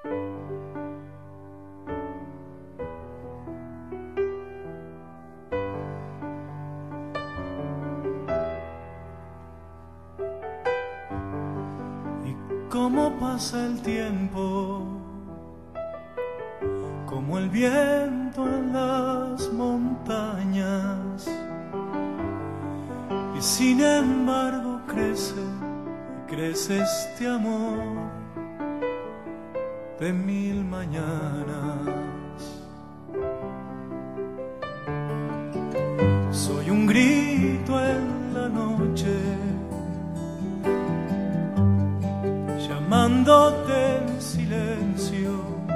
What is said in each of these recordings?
Cómo pasa el tiempo, como el viento en las montañas, y sin embargo crece y crece este amor de mil mañanas. Soy un grito en la noche, llamándote en silencio,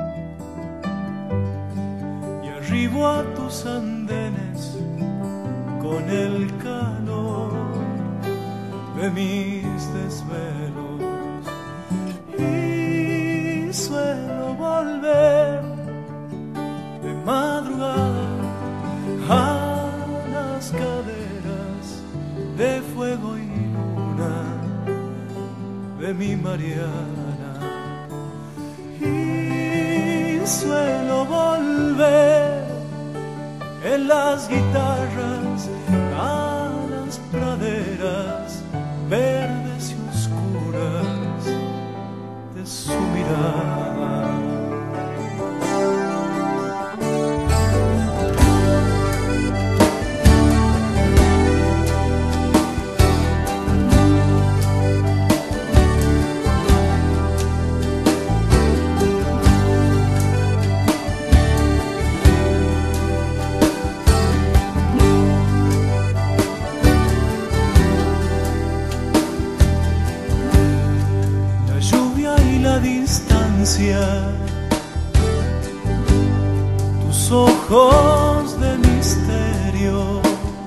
y arribo a tus andenes con el calor de mis desvelos, y suelo volver de madrugada a las caderas de fuego y luna de mi Mariana, y suelo volver en las guitarras a las praderas verdes y oscuras de su mirada. Tus ojos de misterio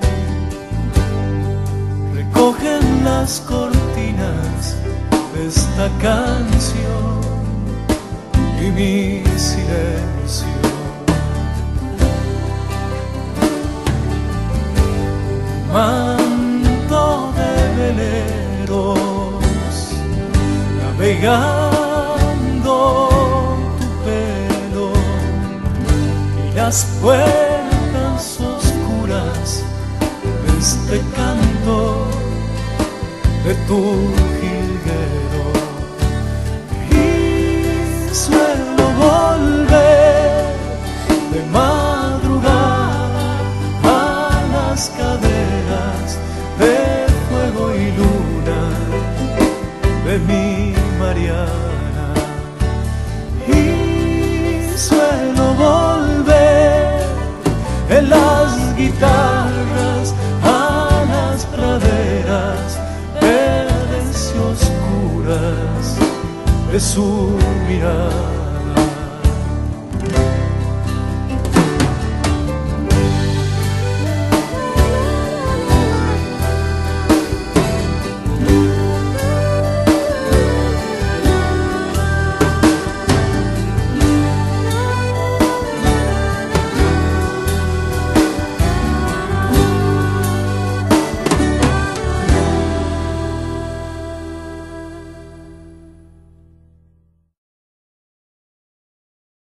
recogen las cortinas de esta canción y mi silencio. Manto de veleros navegando tu pelo y las puertas oscuras de este canto de tu jilguero, y suelo volver de madrugada a las caderas de fuego y luna de mi Mariana, y suelo volver en las guitarras a las praderas verdes y oscuras de su mirada.